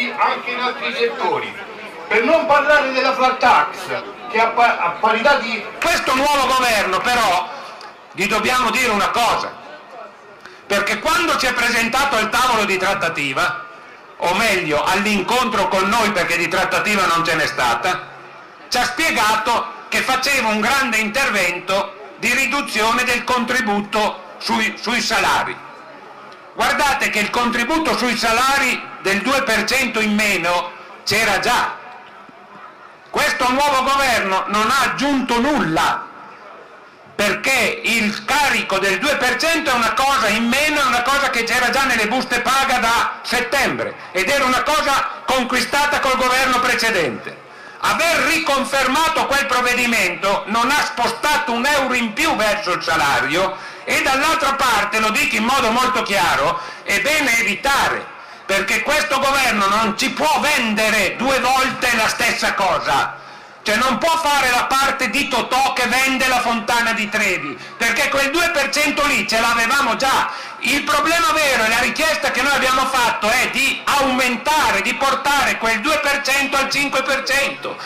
effetti anche in altri settori. Per non parlare della flat tax, che a parità di... Questo nuovo governo però gli dobbiamo dire una cosa, perché quando ci è presentato al tavolo di trattativa, o meglio all'incontro con noi, perché di trattativa non ce n'è stata, ci ha spiegato che faceva un grande intervento di riduzione del contributo sui salari. Guardate che il contributo sui salari del 2% in meno c'era già. Questo nuovo governo non ha aggiunto nulla, perché il carico del 2% è una cosa in meno, è una cosa che c'era già nelle buste paga da settembre ed era una cosa conquistata col governo precedente. Aver riconfermato quel provvedimento non ha spostato un euro in più verso il salario e dall'altra parte, lo dico in modo molto chiaro, è bene evitare, perché questo governo non ci può vendere due volte la stessa cosa. Cioè non può fare la parte di Totò che vende la Fontana di Trevi, perché quel 2% lì ce l'avevamo già. Il problema vero e la richiesta che noi abbiamo fatto è di aumentare, di portare quel 2% al 5%.